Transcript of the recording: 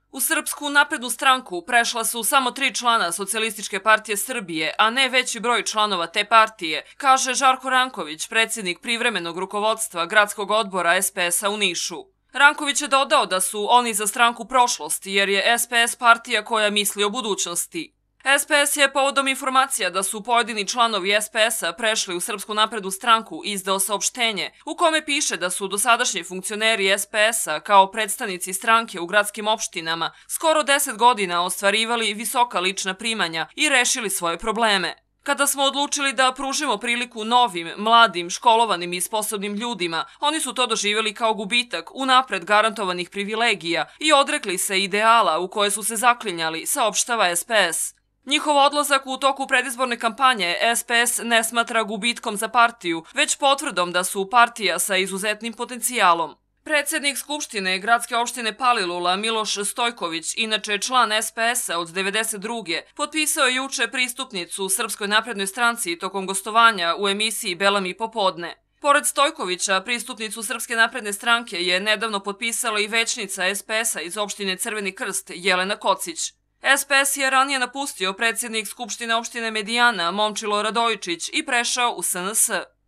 U Srpsku naprednu stranku prešla su samo 3 člana Socijalističke partije Srbije, a ne veći broj članova te partije, kaže Žarko Ranković, predsjednik privremenog rukovodstva gradskog odbora SPS-a u Nišu. Ranković je dodao da su oni za stranku prošlosti jer je SPS partija koja misli o budućnosti. SPS je povodom informacija da su pojedini članovi SPS-a prešli u Srpsku naprednu stranku izdao saopštenje u kome piše da su dosadašnji funkcioneri SPS-a kao predstavnici stranke u gradskim opštinama skoro 10 godina ostvarivali visoka lična primanja i rešili svoje probleme. Kada smo odlučili da pružimo priliku novim, mladim, školovanim i sposobnim ljudima, oni su to doživjeli kao gubitak unapred garantovanih privilegija i odrekli se ideala u koje su se zaklinjali, saopštava SPS. Njihov odlazak u toku predizborne kampanje SPS ne smatra gubitkom za partiju, već potvrdom da su partija sa izuzetnim potencijalom. Predsjednik Skupštine gradske opštine Palilula Miloš Stojković, inače član SPS-a od 1992. potpisao je juče pristupnicu Srpskoj naprednoj stranci tokom gostovanja u emisiji Bela mi popodne. Pored Stojkovića, pristupnicu Srpske napredne stranke je nedavno potpisala i većnica SPS-a iz opštine Crveni Krst Jelena Kocić. SPS je ranije napustio predsjednik Skupštine opštine Medijana Momčilo Radojičić i prešao u SNS.